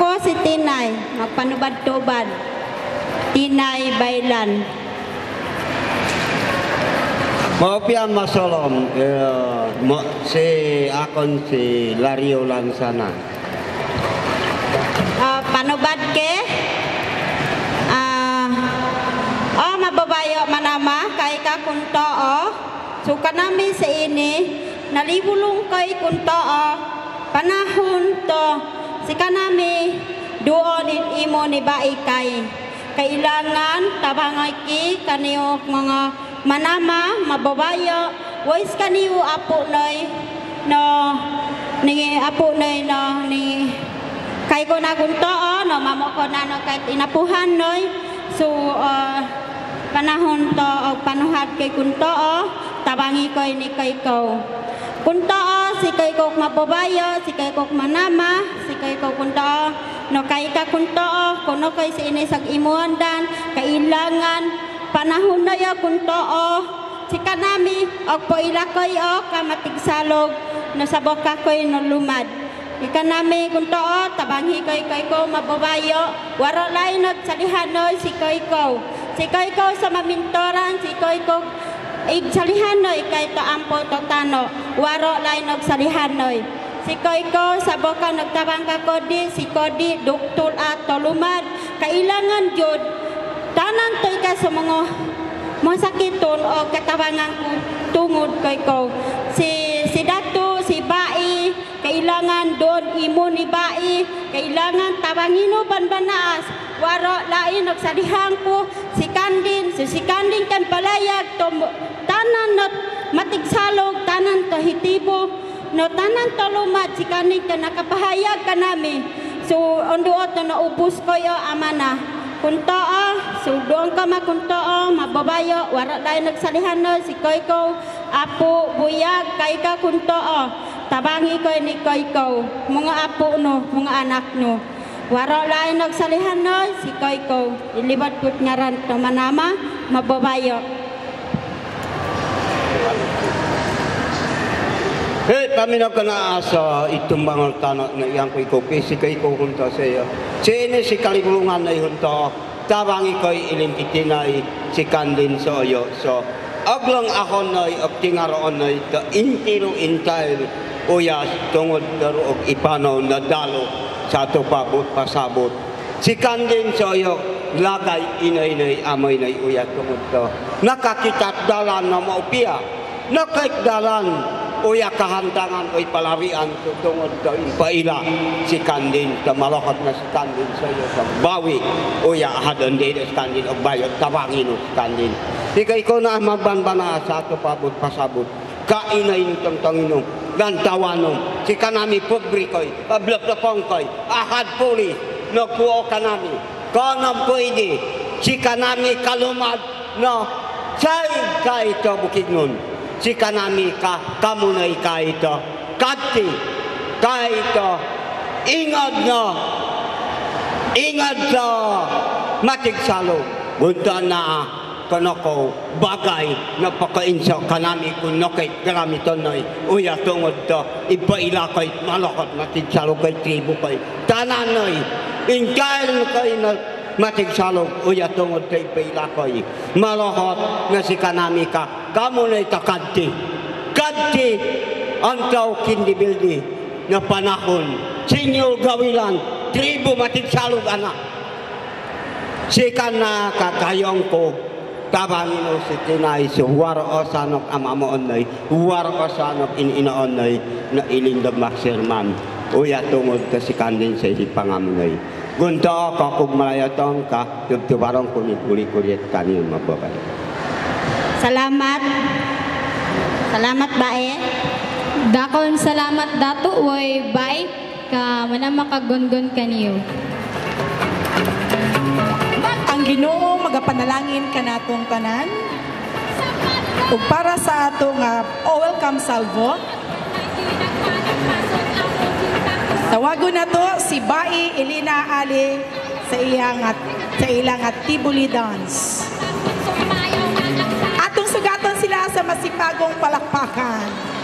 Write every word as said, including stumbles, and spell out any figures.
Ako si Tinay, magpanubad-tubad. Tinay Baylan. Maupia masolom, eh, mo, si akon si Lario Lansana. Uh, panubad ke? Uh, oh, mababayo manama, kay ka kunto oh. Suka namin sa ini, nalibulong kay kunto oh. Panahon to, sika namin doon imo ni baikay. Kailangan tabangay ki kaniyo mga manama, mababayo, wais kaniyo apo noy, no, ni apo noy, no, ni, kay ko na kunto oh, no, mamo ko na no, kahit inapuhan noy, so, uh, panahon to, o panuhat kay kunto oh, tabangi ko ni kay ko. Kunto oh, si kay ko mababayo, si kay ko manama, si kay ko kunto oh, no, kay ka kunto oh, kuno kay si inisag imuandan, kailangan, panahon na ya kunto oh, si kanami, o po ilakoy oh, kamatigsalog, no sa boka ko'y no lumad. Ika nami kunto oh, tabanghi ko'y ko'y ko mababayo, waro lain nagsalihan si ko'y ko. Si ko'y ko sa mamintoran, si ko'y ko igsalihan noy, kay to ampo to tano, waro lain nagsalihan noy. Si ko'y ko sa boka nagtabang ka kodi, si kodi duktul at tolumad, kailangan jud, tanan to'y ka sa mga masakiton o katabangan ko tungod ko'y ko. Si, si Dato, si Bai, kailangan doon imo ni Bai, kailangan tabangino banbanaas, waro lain nagsalihan ko, si Kandin, si, si Kandin kan palayag, to, tanan na matigsalog, tanan to hitibo, no tanan to lumad, si Kandin ka nakapahayag ka nami. So, ondoot na naubos ko yung amana. Kunto oh, so doon ka makunto oh, mababayo, wara dahil nagsalihan no, si ko'y ko, apo, buyag, kay ka kunto oh, tabangi ko'y ni ko'y ko, mga apo no, mga anak no. Wara dahil nagsalihan no, si ko'y ko, ilibat kut ngaran to manama, mababayo. Hey, paminaw ka na sa itong mga tanong na iyang ko'y kopi, si ko'y ko kunta sa iyo. Si ini si kalibulungan na ihunto, tabangi ko'y ilimpitinay si Kandin sa iyo. So, aglang ako na'y optingaroon na'y ta intiro intail uyas tungod daroog ipanaw na dalo sa ito pabot pasabot. Si Kandin sa iyo, lagay inay-inay amay na'y uyas tungod to. Nakakitat dalan na maupia, nakikdalan uya kahantangan oy palarian tungod to ipaila si Kandin ta malakot na si Kandin sa iyo sa bawi uya hadon din si Kandin og bayot tabangin si Kandin di kay ko na magbanbana sa ato pabot pasabot kainay nitong tanginom gantawanom si kanami pobre koy ablapapong koy ahad pulis nagpuo kanami kanam pwede si kanami kalumad no say kay to bukidnon si kanami ka kamunay ka ito kati ka ito ingad na ingad sa matigsalo bunta na kanako bagay na pakainsa kanami kung nakay karamiton na uya tungod to ipaila kay malakot matigsalo kay tribo kay tananoy inkail kay na matigsalog uya tungod kay pailakoy malahot nga si kanami ka kamunay ta kadti kadti antaw kindibildi na panahon sinyo gawilan tribo matigsalog anak si kana kakayong ko tabangin si Tinay so war o sanok amamoon nay war o sanok ininaon nay na ilindog maksirman uya tungod ka si Kandin sa ipangamunay gunto ako kung malayatong ka, tubtubarong kulit-kulit kanil mababay. Salamat. Salamat bae. Dakon salamat dato, way bae, ka manama kagungon kaniyo. Ang Ginoo magapanalangin kanatong tanan. Ug para sa atong uh, oh, welcome salvo. Tawagon na to si Bai Elena Ali sa iyang at sa ilang at Tibuli Dance. Atong sugaton sila sa masipagong palakpakan.